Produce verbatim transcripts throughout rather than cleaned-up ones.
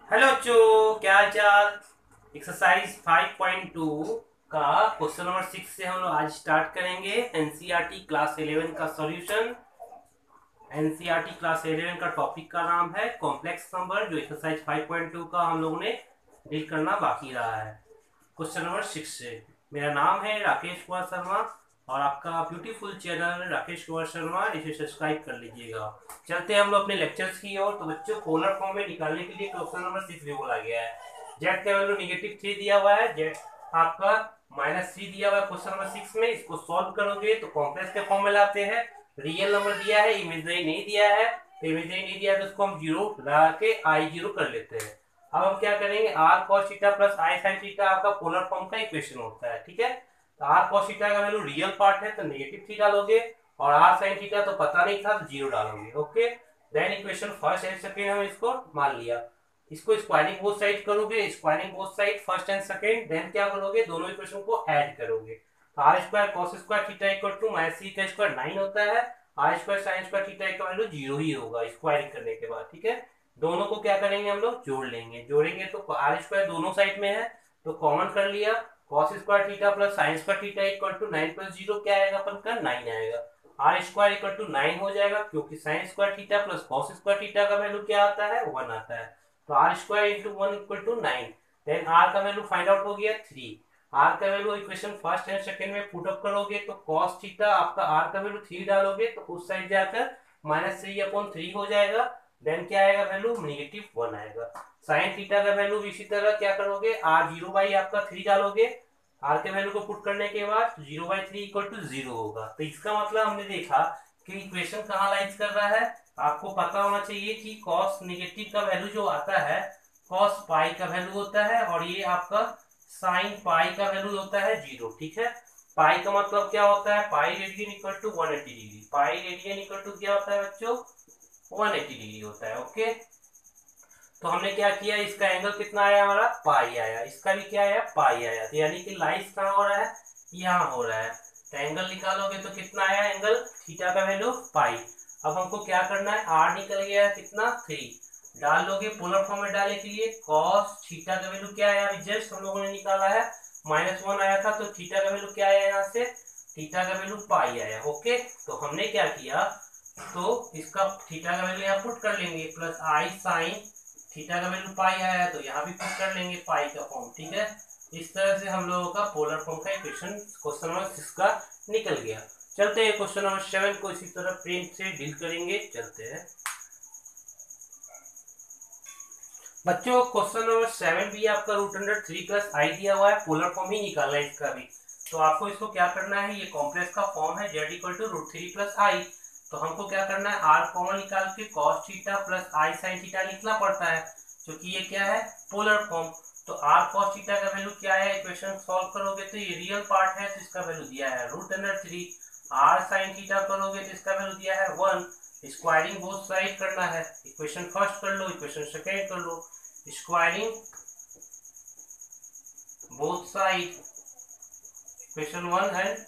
Hello बच्चों, क्या हाल चाल। एक्सरसाइज फाइव पॉइंट टू का क्वेश्चन नंबर सिक्स से हम लोग आज स्टार्ट करेंगे। एनसीईआरटी क्लास इलेवन का सॉल्यूशन। एनसीईआरटी क्लास इलेवन का टॉपिक का नाम है कॉम्प्लेक्स नंबर, जो एक्सरसाइज फाइव पॉइंट टू का हम लोगों ने डील करना बाकी रहा है। क्वेश्चन नंबर सिक्स से मेरा नाम है राकेश कुमार शर्मा और आपका ब्यूटीफुल चैनल राकेश कुमार शर्मा, इसे सब्सक्राइब कर लीजिएगा। चलते हैं हम लोग अपने लेक्चर्स की ओर। तो बच्चों, पोलर फॉर्म में निकालने के लिए क्वेश्चन नंबर सिक्स भी बोला गया है। जेड का वैल्यू निगेटिव थ्री दिया हुआ है, जेड आपका माइनस थ्री दिया हुआ है क्वेश्चन नंबर सिक्स में। इसको सॉल्व करोगे तो कॉम्प्लेक्स के फॉर्म में लाते हैं। रियल नंबर दिया है, इमेजनरी नहीं दिया है। तो इमेजनरी नहीं दिया है तो उसको हम जीरो लगा के आई जीरो कर लेते हैं। अब हम क्या करेंगे, r cos theta plus i sine theta आपका पोलर फॉर्म का इक्वेशन होता है, ठीक है। तो आर कॉस थीटा का वैल्यू रियल पार्ट है तो नेगेटिव थ्री डालोगे, और आर साइन थीटा तो पता नहीं था तो जीरो डालोगे। Okay, then equation first and second हम इसको मान लिया। इसको स्क्वायरिंग बोथ साइड करोगे, squaring both side first and second, then क्या करोगे, दोनों इक्वेशन को ऐड करोगे। तो r square cos square theta equal to minus three का स्क्वायर नाइन होता है। R square sine square theta का वैल्यू जीरो ही होगा स्क्वायरिंग करने के बाद, ठीक है। दोनों को क्या करेंगे, हम लोग जोड़ लेंगे। जोड़ेंगे तो आर स्क्वायर दोनों साइड में है तो कॉमन कर लिया। Cos square theta plus sine square theta equal to nine plus zero क्या आएगा अपन का, नाइन आएगा। R square equal to nine हो जाएगा क्योंकि sine square theta plus cos square theta का वैल्यू क्या आता है, वन आता है। तो r square into one equal to nine. Then r का वैल्यू फाइंड आउट हो गया थ्री। आर का value equation first and second में पुट अप करोगे तो कॉस थीटा आपका आर का वैल्यू थ्री डालोगे तो उस साइड जाकर माइनस थ्री अपॉन थ्री हो जाएगा। देन क्या आएगा वैल्यू, निगेटिव वन आएगा। साइन थीटा का वैल्यू इसी तरह क्या करोगे, आर जीरो बाई आपका थ्री डालोगे। आर के वैल्यू को पुट करने के बाद zero by three equal to zero होगा। तो इसका मतलब हमने देखा कि इक्वेशन कहाँ लाइज कर रहा है। आपको पता होना चाहिए कि कॉस निगेटिव का वैल्यू जो आता है कॉस पाई का वैल्यू होता है, और ये आपका साइन पाई का वैल्यू होता है जीरो, ठीक है। पाई का मतलब क्या होता है, pi radian equal to one eighty degree. Pi radian equal to क्या होता है बच्चों, वन एटी डिग्री होता है। ओके, तो हमने क्या किया, इसका एंगल कितना आया हमारा, पाई आया। इसका भी क्या आया, पाई आया। तो यानी कि लाइस कहाँ हो रहा है, यहाँ हो रहा है। तो एंगल निकालोगे तो कितना आया एंगल, थीटा का वैल्यू पाई। अब हमको क्या करना है, आर निकल गया है कितना, थ्री। डाल लोगे पोलर फॉर्म में डालने के लिए, कॉस थीटा का वैल्यू क्या आया, अभी जस्ट हम लोगों ने निकाला है, माइनस वन आया था। तो थीटा का वैल्यू क्या आया यहाँ से, थीटा का वैल्यू पाई आया। ओके, तो हमने क्या किया, तो इसका थीटा का वैल्यू यहाँ पुट कर लेंगे, प्लस आई साइन थीटा का वैल्यू पाई आया है तो यहाँ भी पुट कर लेंगे पाई का फॉर्म, ठीक है। इस तरह से हम लोगों का पोलर फॉर्म का इक्वेशन क्वेश्चन नंबर सिक्स का निकल गया। चलते हैं क्वेश्चन नंबर सेवन को इसी तरह प्रिंट से डील करेंगे। चलते हैं बच्चों, क्वेश्चन नंबर सेवन भी आपका root under three plus i दिया हुआ है, पोलर फॉर्म ही निकालना है इसका भी। तो आपको इसको क्या करना है, ये कॉम्प्लेक्स का फॉर्म है z equal to root three plus i. तो हमको क्या करना है, आर कॉमन निकाल के cos theta plus i sine theta लिखना पड़ता है क्योंकि ये क्या है, पोलर फॉर्म। तो आर कॉस थीटा का वैल्यू क्या है, इक्वेशन सॉल्व करोगे तो ये रियल पार्ट है तो इसका वैल्यू दिया है root under three. R sine theta करोगे तो इसका वैल्यू दिया है वन। स्क्वायरिंग बोथ साइड करना है, इक्वेशन फर्स्ट कर लो, इक्वेशन सेकेंड कर लो। Squaring both side, equation one and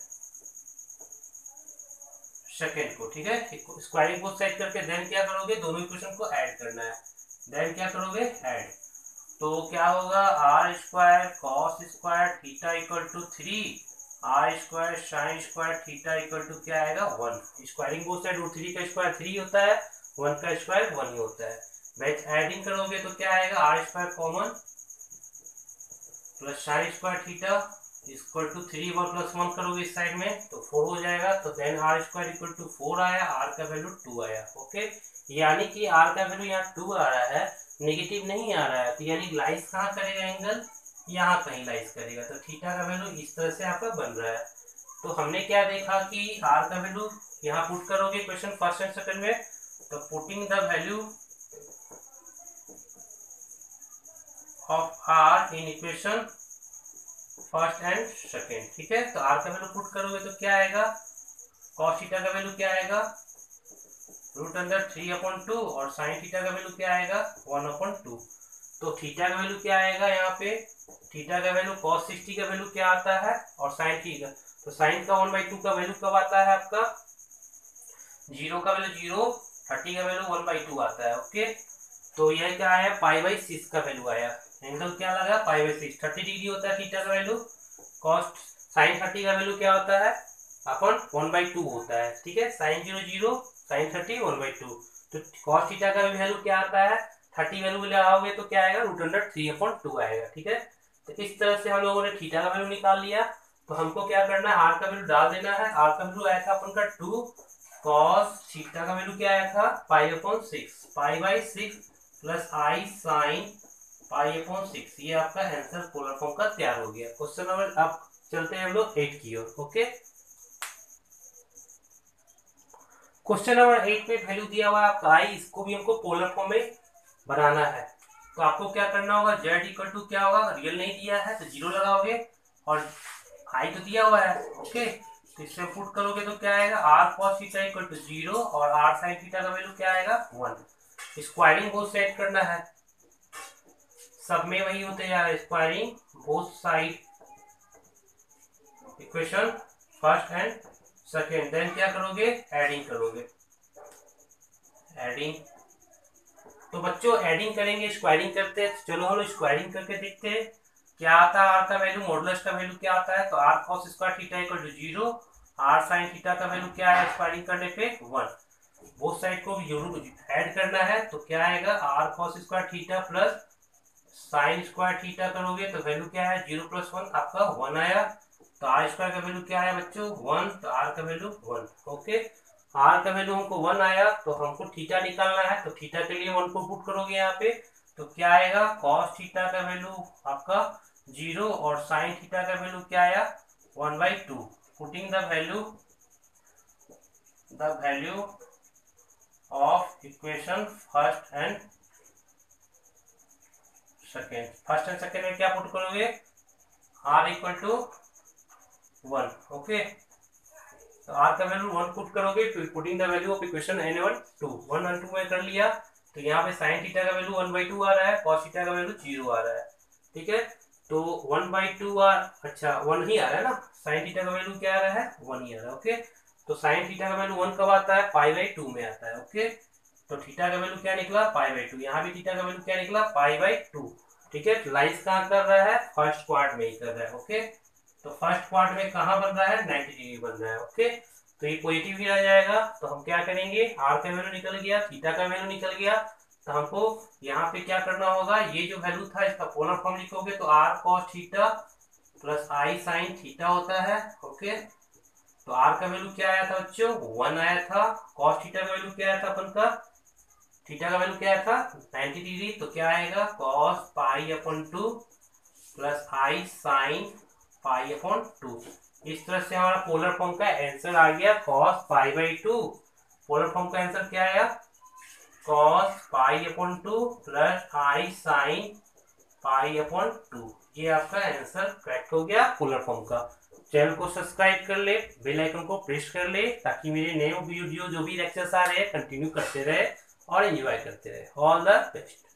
second को, ठीक है। स्क्वायरिंग बोथ साइड करके देन क्या करोगे, दोनों इक्वेशन को ऐड करना है। देन क्या करोगे, ऐड। तो क्या होगा, r square cos square theta equal to three, r square sine square theta equal to क्या आएगा, one. Squaring both side root three का स्क्वायर थ्री होता है, वन का स्क्वायर वन ही होता है। मैथ एडिंग करोगे तो क्या आएगा, r square common plus sine square theta equal to three, one plus one करोगे इस साइड में तो फोर हो जाएगा। तो then r square equal to four आया, आर का वैल्यू टू आया। ओके, यानी कि आर का वैल्यू यहाँ टू आ रहा है, नेगेटिव नहीं आ रहा है। तो यानी लाइस कहाँ करेगा एंगल, यहाँ कहीं लाइस करेगा। तो थीटा का वैल्यू इस तरह से आपका बन रहा है। तो हमने क्या देखा कि आर का वैल्यू यहाँ पुट करोगे क्वेश्चन फर्स्ट एंड सेकंड में, तो putting the value of r in equation first and second, ठीक है। तो आर का वैल्यू पुट करोगे तो क्या आएगा, कॉस थीटा का वैल्यू क्या आएगा, root under three upon two, और साइन थीटा का वैल्यू क्या आएगा, वन अपॉन टू। तो थीटा का वैल्यू क्या आएगा यहाँ पे, थीटा का वैल्यू कॉस सिक्सटी का वैल्यू क्या आता है, और साइन थीटा, तो साइन का वन बाई टू का वैल्यू कब आता है आपका, जीरो का वैल्यू जीरो, थर्टी का वैल्यू वन बाई टू आता है। ओके, तो यह क्या आया, पाई बाई सिक्स का वैल्यू आया। एंगल क्या लगा, pi by six. Thirty degree होता है थीटा का वैल्यू। कॉस्ट साइन थर्टी का वैल्यू क्या होता है, अपन वन बाई टू होता है। ठीक है, sine zero zero, sine thirty one by two. तो कॉस थीटा का वैल्यू क्या आता है, थर्टी वैल्यू लगाओगे तो क्या आएगा, root under three upon two आएगा। ठीक है, तो इस तरह से हम लोगों ने थीटा का वैल्यू निकाल लिया। तो हमको क्या करना है, आर का वैल्यू डाल देना है। आर का वैल्यू आया था अपन का टू, कॉस थीटा का वैल्यू क्या आया था, pi upon six, pi by six plus i sine pi upon six. ये आपका आंसर पोलर फॉर्म का तैयार हो गया। क्वेश्चन नंबर, अब चलते हैं हम लोग एट की ओर। ओके, क्वेश्चन नंबर एट में वैल्यू दिया हुआ है आपका आई, इसको भी हमको पोलर फॉर्म में बनाना है। तो आपको क्या करना होगा, जेड इक्वल टू क्या होगा, रियल नहीं दिया है तो जीरो लगाओगे, और आई तो दिया हुआ है। ओके, तो इससे पुट करोगे तो क्या आएगा, r cos theta equal to zero और आर साइन थीटा का वैल्यू क्या आएगा, वन। स्क्वायरिंग बोथ साइड करना है, सब में वही होते जा रहा है, squaring both side equation first and second. Then क्या करोगे, एडिंग करोगे, एडिंग। तो बच्चों एडिंग करेंगे, स्क्वायरिंग करते हैं। चलो हम स्क्वायरिंग करके देखते हैं क्या आता है। आर का वैल्यू, मॉडुलस का वैल्यू क्या आता है, तो r cos square theta equal to zero, r sine theta का वैल्यू क्या है स्क्वायरिंग करने पे, वन। बोथ साइड को भी जरूर ऐड करना है, तो क्या आएगा, r cos square theta plus sine square theta करोगे तो वैल्यू क्या है, जीरो प्लस वन आपका वन आया। तो आर स्क्वायर का वैल्यू क्या है बच्चों, वन, तो आर का वैल्यू वन। ओके, आर का वैल्यू हमको वन आया, तो हमको थीटा निकालना है। तो थीटा के लिए वन को पुट करोगे यहाँ पे, तो क्या आएगा, कॉस थीटा का वैल्यू आपका जीरो और साइन थीटा का वैल्यू क्या आया, one by two. Putting the value the value of equation first and second. First and second में क्या पुट करोगे, r equal to one. Okay, तो आर का वैल्यू वन पुट करोगे, putting the value of equation n one two, one one two में कर लिया। तो यहाँ पे साइन थीटा का वैल्यू वन बाई टू आ रहा है, कॉस थीटा का वैल्यू जीरो आ रहा है। ठीक है, तो वन बाई टू आ, अच्छा वन ही आ रहा है ना, साइन थीटा का वैल्यू क्या आ रहा है, वन ही आ रहा है। ओके, तो साइन थीटा का वैल्यू वन कब आता है, पाई बाई टू में आता है। ओके, तो थीटा का वैल्यू क्या निकला, पाई बाई टू। यहाँ भी थीटा का वैल्यू क्या निकला, पाई बाई टू। ठीक है, लाइन्स कहाँ कर रहा है, फर्स्ट क्वार्ट में ही कर रहा है। ओके, तो फर्स्ट क्वार्ट में कहाँ बन रहा है, नाइन्टी डिग्री बन रहा है। ओके, तो ये पॉजिटिव भी आ जाएगा। तो हम क्या करेंगे, आर का वैल्यू निकल गया, थीटा का वैल्यू निकल गया। तो हमको यहाँ पे क्या करना होगा, ये जो वैल्यू था इसका पोलर फॉर्म लिखोगे तो r cos theta plus i sine theta होता है। ओके, तो आर का वैल्यू क्या आया था बच्चों, वन आया था। कॉस थीटा का वैल्यू क्या आया था अपन का, थीटा का वैल्यू क्या आया था, नाइन्टी डिग्री। तो क्या आएगा, cos pi upon two plus i sine pi upon two. इस तरह से हमारा पोलर फॉर्म का आंसर आ गया, cos pi by two. Polar form का आंसर क्या आया, cos pi upon two plus i sine pi upon two. ये आपका आंसर करेक्ट हो गया पोलर फॉर्म का। चैनल को सब्सक्राइब कर ले, बेल आइकन को प्रेस कर ले, ताकि मेरे नए वीडियो जो भी लेक्चर्स आ रहे हैं कंटिन्यू करते रहे और एंजॉय करते रहे। All the best.